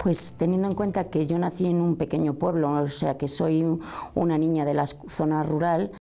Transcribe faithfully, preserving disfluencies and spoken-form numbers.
Pues teniendo en cuenta que yo nací en un pequeño pueblo, o sea que soy una niña de la zona rural,